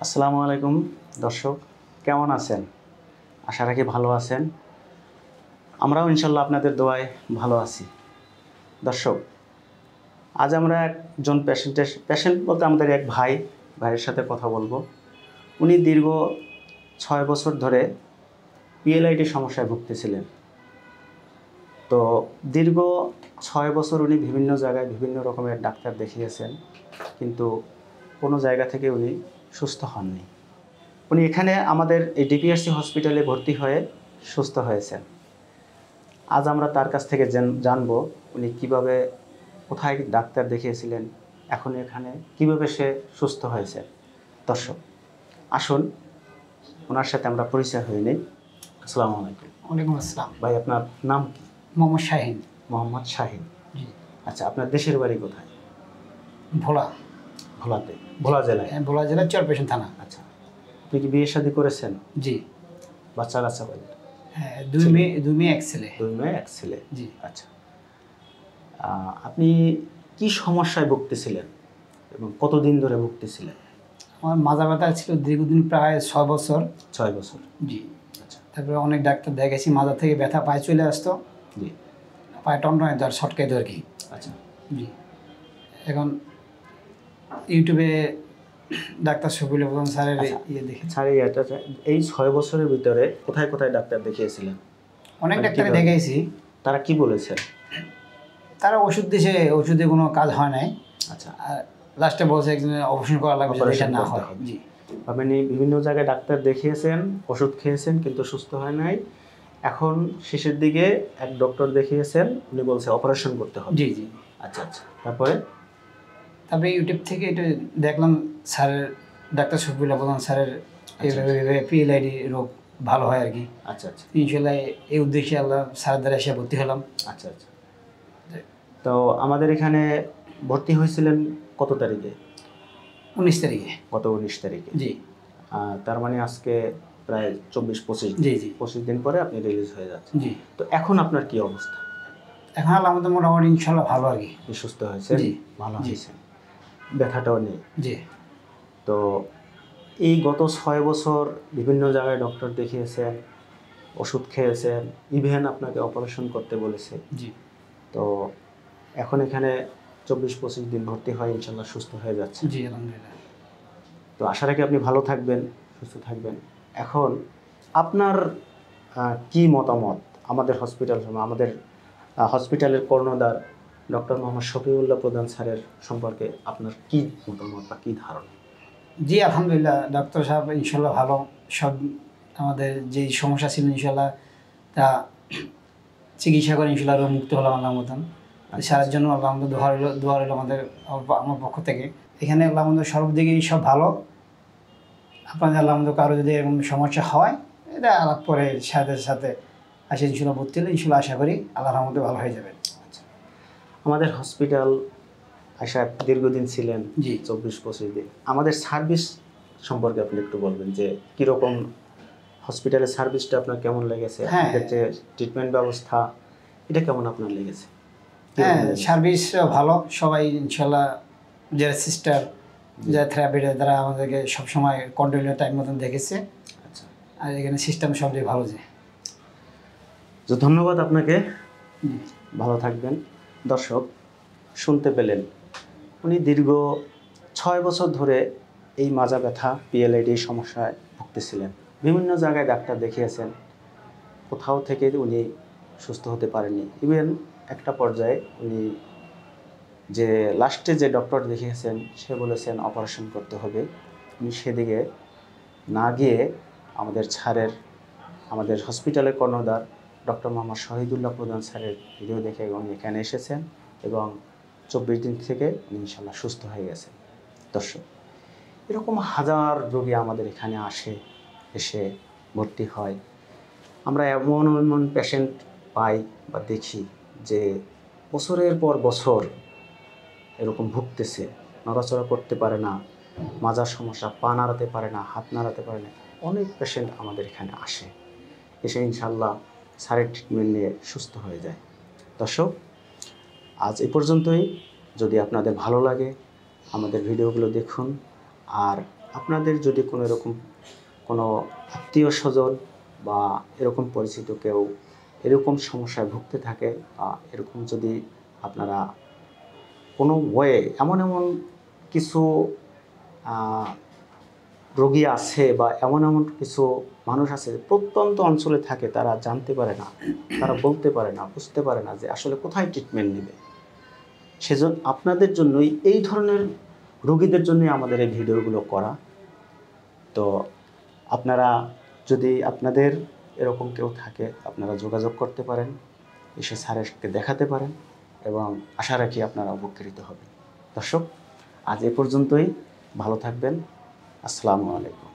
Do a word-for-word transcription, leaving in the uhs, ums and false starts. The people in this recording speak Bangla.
আসসালামু আলাইকুম দর্শক, কেমন আছেন? আশা রাখি ভালো আছেন। আমরাও ইনশাল্লাহ আপনাদের দোয়ায় ভালো আছি। দর্শক, আজ আমরা একজন পেশেন্টের পেশেন্ট বলতে আমাদের এক ভাই ভাইয়ের সাথে কথা বলবো। উনি দীর্ঘ ছয় বছর ধরে পিএলআইডি সমস্যায় ভুগতেছিলেন। তো দীর্ঘ ছয় বছর উনি বিভিন্ন জায়গায় বিভিন্ন রকমের ডাক্তার দেখিয়েছেন, কিন্তু কোনো জায়গা থেকে উনি সুস্থ হননি। উনি এখানে আমাদের এই ডিপিআরসি হসপিটালে ভর্তি হয়ে সুস্থ হয়েছেন। আজ আমরা তার কাছ থেকে জানবো উনি কিভাবে, কোথায় ডাক্তার দেখিয়েছিলেন, এখন এখানে কিভাবে সে সুস্থ হয়েছে। দর্শক আসুন ওনার সাথে আমরা পরিচয় হয়ে নিই। আসসালামু আলাইকুম। ওয়ালাইকুম আসসালাম। ভাই, আপনার নাম কি? মোহাম্মদ শাহিন। মোহাম্মদ শাহিন। জি। আচ্ছা, আপনার দেশের বাড়ি কোথায়? ভোলা। ভোলাতে? ভোলা জেলায়? হ্যাঁ, ভোলা জেলার চরপেশন থানা। আচ্ছা, আপনি কি বিয়ে শাদী করেছেন? জি। বাচ্চা কাচ্চা বলেন? হ্যাঁ, দুই মেয়ে দুই মেয়ে এক ছেলে। দুই মেয়ে এক ছেলে। জি। আচ্ছা, আপনি কি সমস্যায় ভুগতেছিলেন এবং কতদিন ধরে ভুগতেছিলেন? আমার মাজা ব্যথা ছিল দীর্ঘদিন, প্রায় ছয় বছর। ছয় বছর? জি। আচ্ছা। তারপরে অনেক ডাক্তার দেখেছি, মাজা থেকে ব্যথা পায়ে চলে আসতো। জি। পায়ে টনটনে ধর ছটকে ধর কি। আচ্ছা। জি। এখন ইউটিউবে ডাক্তার শফিউল প্রধান স্যারের ইয়ে দেখে স্যার, এই ছয় বছরের ভিতরে কোথায় কোথায় ডাক্তার দেখিয়েছিলেন? অনেক ডাক্তার দেখাইছি। তারা কি বলেছে? তারা ওষুধ দিয়েছে, ওষুধে কোনো কাজ হয় নাই। আচ্ছা। লাস্টে বলছে একজনের অপারেশন করা লাগবে, এটা না হয়। জি। আপনি বিভিন্ন জায়গায় ডাক্তার দেখিয়েছেন, ওষুধ খেয়েছেন, কিন্তু সুস্থ হয় নাই। এখন শেষের দিকে এক ডক্টর দেখিয়েছেন, উনি বলছে অপারেশন করতে হবে। জি জি। আচ্ছা আচ্ছা, তারপরে? তারপরে ইউটিউব থেকে এটা দেখলাম, স্যারের ডাক্তার শফিউল প্রধান স্যারের এইভাবে পিএলআইডি রোগ ভালো হয় আর কি। আচ্ছা আচ্ছা। ইনশাল্লাহ এই উদ্দেশ্যে আল্লাহ স্যারের দ্বারা এসে ভর্তি হলাম। আচ্ছা আচ্ছা। তো আমাদের এখানে ভর্তি হয়েছিলেন কত তারিখে? উনিশ তারিখে। গত উনিশ তারিখে? জি। তার মানে আজকে প্রায় চব্বিশ পঁচিশ জি জি পঁচিশ দিন পরে আপনি রিলিজ হয়ে যাচ্ছেন। জি। তো এখন আপনার কি অবস্থা? এখন আমাদের মোটামুটি ইনশাল্লাহ ভালো আর কি। সুস্থ হয়েছে? জি। ভালো হয়েছে, ব্যথাটাও নেই? জি। তো এই গত ছয় বছর বিভিন্ন জায়গায় ডক্টর দেখিয়েছেন, ওষুধ খেয়েছেন, ইভেন আপনাকে অপারেশন করতে বলেছে। জি। তো এখন এখানে চব্বিশ পঁচিশ দিন ভর্তি হয়, ইনশাল্লাহ সুস্থ হয়ে যাচ্ছে। জি আলহামদুলিল্লাহ। তো আশা রাখি আপনি ভালো থাকবেন, সুস্থ থাকবেন। এখন আপনার কি মতামত আমাদের হসপিটাল, আমাদের হসপিটালের কর্ণধার ডক্টর মোহাম্মদ শফিউল্লাহ প্রধান স্যারের সম্পর্কে আপনার কি মতামত বা কী ধারণা? জি আলহামদুলিল্লাহ, ডক্টর সাহেব ইনশাল্লাহ ভালো। সব আমাদের যেই সমস্যা ছিল ইনশাল্লাহ তা চিকিৎসা করে ইনশাল্লাহ রোগ মুক্ত হলাম আল্লাহ মতন। সারার জন্য আল্লাহ আমাদের দোয়া রইল, দোয়া রইল আমাদের আমার পক্ষ থেকে। এখানে আল্লাহ আমাদের সর্বদিকেই সব ভালো। আপনাদের আল্লাহ আমাদের কারো যদি এরকম সমস্যা হয়, এটা আলাপ পরে সাথে সাথে আসে ইনশাল্লাহ ভর্তি হলে ইনশাল্লাহ আশা করি আল্লাহর আমাদের ভালো হয়ে যাবে। আচ্ছা, আমাদের হসপিটাল আশা দীর্ঘদিন ছিলেন। জি। চব্বিশ পঁচিশ দিন। আমাদের সার্ভিস সম্পর্কে আপনি একটু বলবেন যে কীরকম হসপিটালের সার্ভিসটা আপনার কেমন লেগেছে? আমাদের যে ট্রিটমেন্ট ব্যবস্থা, এটা কেমন আপনার লেগেছে? হ্যাঁ, সার্ভিস ভালো। সবাই ইনশাল্লাহ যারা সিস্টার, যারা থেরাপিটা, তারা আমাদেরকে সবসময় কন্টিনিউ টাইম মতন দেখেছে। আচ্ছা। আর এখানে সিস্টেম সবচেয়ে ভালো। যে তো ধন্যবাদ আপনাকে, ভালো থাকবেন। দর্শক শুনতে পেলেন, উনি দীর্ঘ ছয় বছর ধরে এই মাজা ব্যথা পিএলআইডি সমস্যায় ভুগতেছিলেন। বিভিন্ন জায়গায় ডাক্তার দেখিয়েছেন, কোথাও থেকে উনি সুস্থ হতে পারেননি। ইভেন একটা পর্যায়ে উনি যে লাস্টে যে ডক্টর দেখিয়েছেন সে বলেছেন অপারেশন করতে হবে। উনি সেদিকে না গিয়ে আমাদের স্যারের, আমাদের হসপিটালের কর্ণধার ডক্টর মোহাম্মদ শহীদুল্লাহ প্রধান স্যারের ভিডিও দেখে উনি এখানে এসেছেন এবং চব্বিশ দিন থেকে উনি ইনশাল্লাহ সুস্থ হয়ে গেছেন। দর্শক, এরকম হাজার রোগী আমাদের এখানে আসে, এসে ভর্তি হয়। আমরা এমন এমন পেশেন্ট পাই বা দেখি যে বছরের পর বছর এরকম ভুগতেছে, নড়াচড়া করতে পারে না, মাজার সমস্যা, পা নাড়াতে পারে না, হাত নাড়াতে পারে না। অনেক পেশেন্ট আমাদের এখানে আসে, এসে ইনশাল্লাহ স্যারের ট্রিটমেন্ট নিয়ে সুস্থ হয়ে যায়। দর্শক, আজ এই পর্যন্তই। যদি আপনাদের ভালো লাগে আমাদের ভিডিওগুলো দেখুন, আর আপনাদের যদি কোনো এরকম কোনো আত্মীয় স্বজন বা এরকম পরিচিত কেউ এরকম সমস্যায় ভুগতে থাকে বা এরকম যদি আপনারা কোনো ওয়ে এমন এমন কিছু আহ, রোগী আছে বা এমন এমন কিছু মানুষ আছে প্রত্যন্ত অঞ্চলে থাকে, তারা জানতে পারে না, তারা বলতে পারে না, বুঝতে পারে না যে আসলে কোথায় ট্রিটমেন্ট নেবে, সেজন্য আপনাদের জন্যই এই ধরনের রোগীদের জন্যই আমাদের এই ভিডিওগুলো করা। তো আপনারা যদি আপনাদের এরকম কেউ থাকে আপনারা যোগাযোগ করতে পারেন, এসে স্যারকে দেখাতে পারেন এবং আশা রাখি আপনারা উপকৃত হবেন। দর্শক, আজ এ পর্যন্তই। ভালো থাকবেন। আসসালামু আলাইকুম।